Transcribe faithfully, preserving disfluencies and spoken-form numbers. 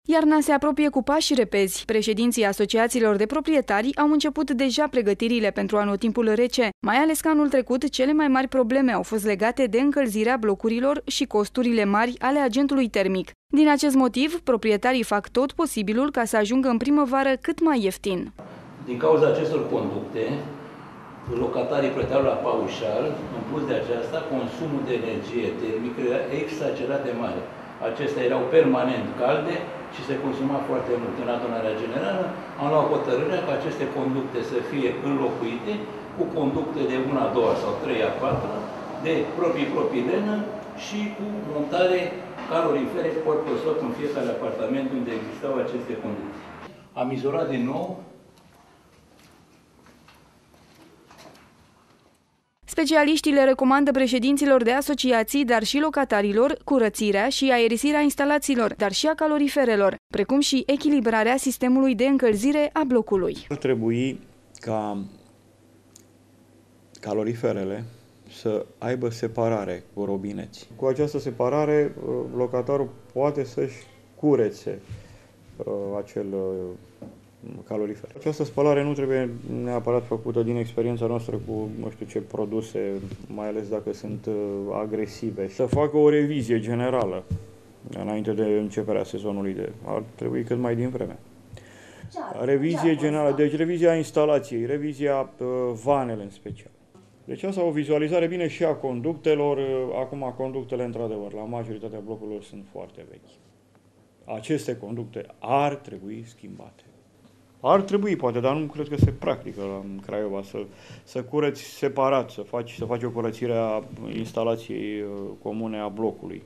Iarna se apropie cu pași repezi. Președinții asociațiilor de proprietari au început deja pregătirile pentru anotimpul rece, mai ales că anul trecut cele mai mari probleme au fost legate de încălzirea blocurilor și costurile mari ale agentului termic. Din acest motiv, proprietarii fac tot posibilul ca să ajungă în primăvară cât mai ieftin. Din cauza acestor conducte, locatarii plăteau la paușal, în plus de aceasta, consumul de energie termică era exagerat de mare. Acestea erau permanent calde și se consuma foarte mult. În adunarea generală am luat hotărârea ca aceste conducte să fie înlocuite cu conducte de una, a doua sau trei, a patra, de proprii propilenă și cu montare calorifere corp pe sop în fiecare apartament unde existau aceste conducte. Am izolat din nou. Specialiștii le recomandă președinților de asociații, dar și locatarilor, curățirea și aerisirea instalațiilor, dar și a caloriferelor, precum și echilibrarea sistemului de încălzire a blocului. Ar trebui ca caloriferele să aibă separare cu robineți. Cu această separare, locatarul poate să-și curețe acel calorifer. Această spălare nu trebuie neapărat făcută din experiența noastră cu nu știu ce produse, mai ales dacă sunt agresive. Să facă o revizie generală înainte de începerea sezonului, de ar trebui cât mai din vreme. Revizie generală, deci revizia instalației, revizia uh, vanele în special. Deci asta o vizualizare bine și a conductelor. Acum conductele, într-adevăr, la majoritatea blocurilor sunt foarte vechi. Aceste conducte ar trebui schimbate. Ar trebui, poate, dar nu cred că se practică în Craiova să, să cureți separat, să faci, să faci o curățire a instalației comune a blocului.